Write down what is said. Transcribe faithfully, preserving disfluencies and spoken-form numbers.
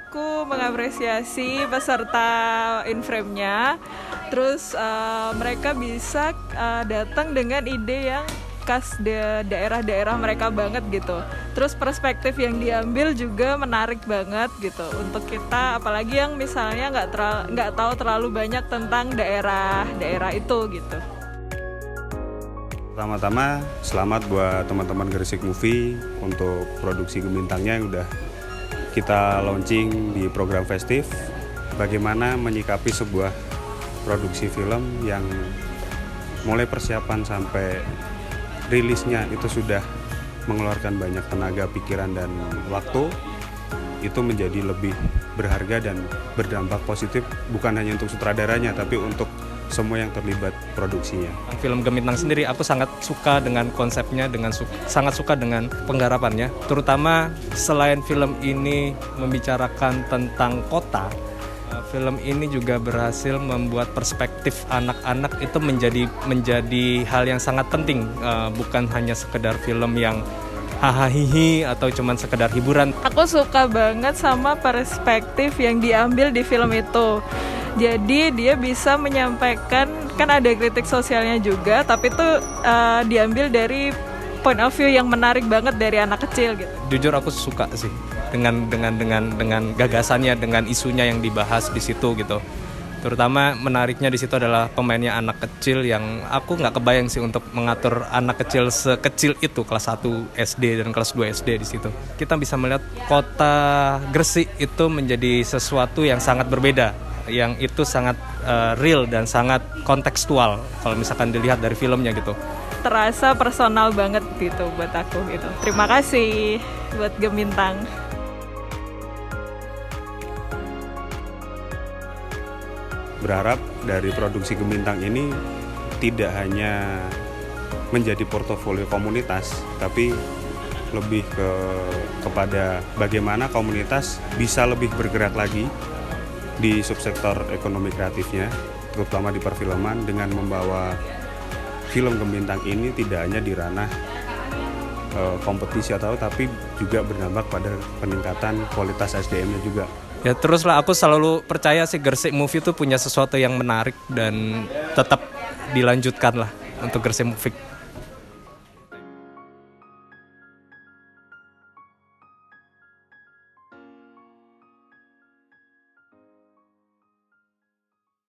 Aku mengapresiasi peserta Inframe-nya, terus uh, mereka bisa uh, datang dengan ide yang khas de- daerah-daerah mereka banget gitu. Terus perspektif yang diambil juga menarik banget gitu untuk kita, apalagi yang misalnya nggak teral- nggak tahu terlalu banyak tentang daerah-daerah itu gitu. Pertama-tama selamat buat teman-teman Gresik Movie untuk produksi Gemintangnya yang udah kita launching di program festif. Bagaimana menyikapi sebuah produksi film yang mulai persiapan sampai rilisnya itu sudah mengeluarkan banyak tenaga, pikiran, dan waktu. Itu menjadi lebih berharga dan berdampak positif bukan hanya untuk sutradaranya tapi untuk semua yang terlibat produksinya. Film Gemintang sendiri aku sangat suka dengan konsepnya, dengan su- sangat suka dengan penggarapannya. Terutama selain film ini membicarakan tentang kota, film ini juga berhasil membuat perspektif anak-anak itu menjadi menjadi hal yang sangat penting, uh, bukan hanya sekedar film yang hahaha atau cuman sekedar hiburan. Aku suka banget sama perspektif yang diambil di film itu. Jadi dia bisa menyampaikan, kan ada kritik sosialnya juga, tapi itu uh, diambil dari point of view yang menarik banget dari anak kecil gitu. Jujur aku suka sih dengan dengan dengan dengan gagasannya, dengan isunya yang dibahas di situ gitu. Terutama menariknya di situ adalah pemainnya anak kecil yang aku nggak kebayang sih untuk mengatur anak kecil sekecil itu, kelas satu S D dan kelas dua S D di situ. Kita bisa melihat kota Gresik itu menjadi sesuatu yang sangat berbeda, yang itu sangat uh, real dan sangat kontekstual kalau misalkan dilihat dari filmnya gitu. Terasa personal banget gitu buat aku gitu. Terima kasih buat Gemintang. Berharap dari produksi Gemintang ini tidak hanya menjadi portofolio komunitas, tapi lebih ke kepada bagaimana komunitas bisa lebih bergerak lagi di subsektor ekonomi kreatifnya, terutama di perfilman, dengan membawa film Gemintang ini tidak hanya di ranah e, kompetisi atau tapi juga berdampak pada peningkatan kualitas S D M-nya juga. Ya teruslah, aku selalu percaya sih Gresik Movie itu punya sesuatu yang menarik dan tetap dilanjutkan lah untuk Gresik Movie.